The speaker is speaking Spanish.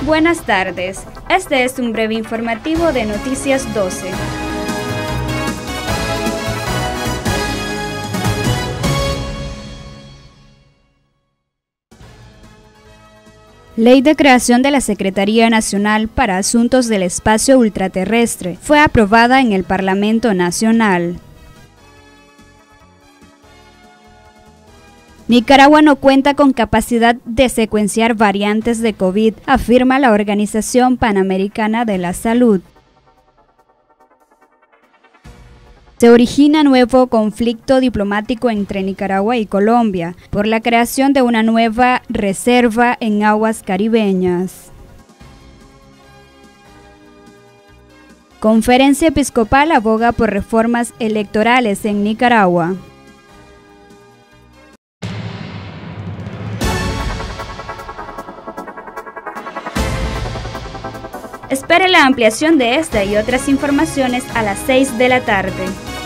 Buenas tardes, este es un breve informativo de Noticias 12. Ley de creación de la Secretaría Nacional para Asuntos del Espacio Ultraterrestre fue aprobada en el Parlamento Nacional. Nicaragua no cuenta con capacidad de secuenciar variantes de COVID, afirma la Organización Panamericana de la Salud. Se origina nuevo conflicto diplomático entre Nicaragua y Colombia por la creación de una nueva reserva en aguas caribeñas. Conferencia Episcopal aboga por reformas electorales en Nicaragua. Espere la ampliación de esta y otras informaciones a las 6 de la tarde.